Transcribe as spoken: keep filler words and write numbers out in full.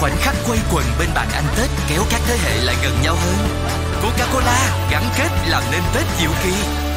khoảnh khắc quây quần bên bàn ăn Tết kéo các thế hệ lại gần nhau hơn. Coca-Cola gắn kết làm nên Tết diệu kỳ.